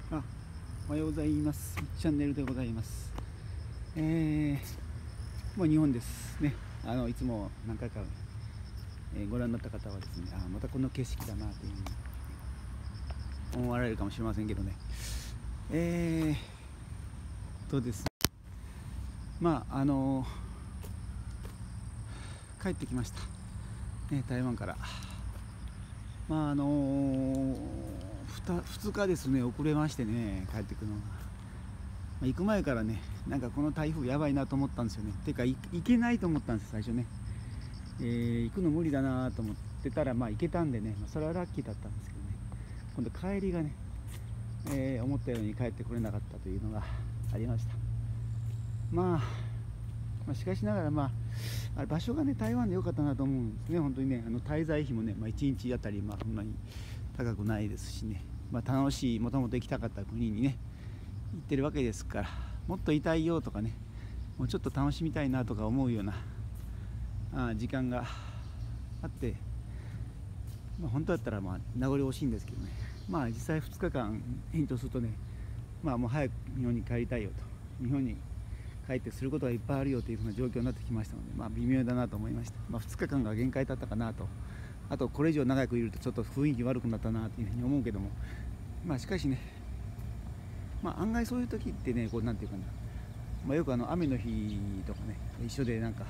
あ、おはようございます。チャンネルでございます。もう日本ですね。いつも何回か、ご覧になった方はですね、またこの景色だなというふうに思われるかもしれませんけどね。ですね。帰ってきました。台湾から。2日ですね、遅れましてね、帰ってくるのが。行く前からね、なんかこの台風やばいなと思ったんですよね。てか行けないと思ったんですよ、最初ね。行くの無理だなと思ってたら、行けたんでね、それはラッキーだったんですけどね。今度帰りがね、思ったように帰ってこれなかったというのがありました。しかしながら、あれ場所がね、台湾で良かったなと思うんですね。本当にね、滞在費もね、1日あたりそんなに高くないですしね、楽しい、もともと行きたかった国にね行ってるわけですから、もっといたいよとかね、もうちょっと楽しみたいなとか思うような時間があって、本当だったら名残惜しいんですけどね、実際2日間延長するとね、もう早く日本に帰りたいよと、日本に帰ってすることがいっぱいあるよというふうな状況になってきましたので、微妙だなと思いました。2日間が限界だったかなと。あとこれ以上長くいるとちょっと雰囲気悪くなったなというふうに思うけども、しかしね、案外そういう時ってね、こうなんていうかな、よく雨の日とかね、一緒でなんか、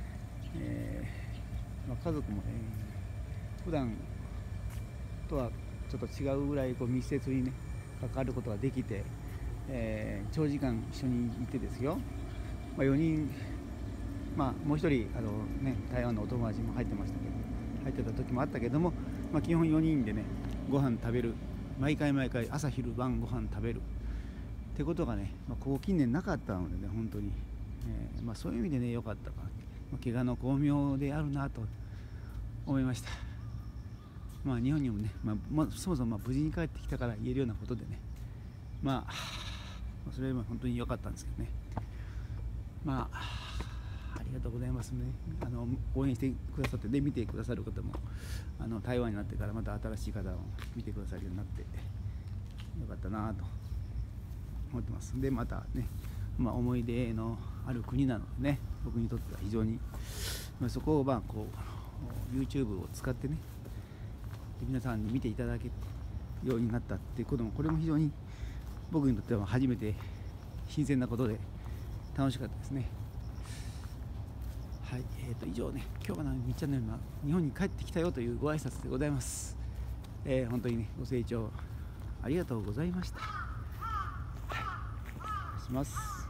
家族もね、普段とはちょっと違うぐらいこう密接にね関わることができて、長時間一緒にいてですよ、4人、もう1人台湾のお友達も入ってましたけど、入ってた時もあったけども、基本4人でねご飯食べる、毎回朝昼晩ご飯食べるってことがね、ここ近年なかったのでね、本当に、そういう意味でね良かったかな、怪我の巧妙であるなと思いました。日本にもね、そもそも無事に帰ってきたから言えるようなことでね、それは本当に良かったんですけどね。ありがとうございますね。応援してくださってで見てくださる方も台湾になってからまた新しい方を見てくださるようになってよかったなと思ってます。でまたね、思い出のある国なのでね、僕にとっては非常に、そこをこう YouTube を使ってね、皆さんに見ていただけるようになったっていうことも、これも非常に僕にとっては初めて新鮮なことで楽しかったですね。はい、以上ね、今日はみっちゃんのような日本に帰ってきたよというご挨拶でございます。本当にね、ご清聴ありがとうございました。はい、お願いします。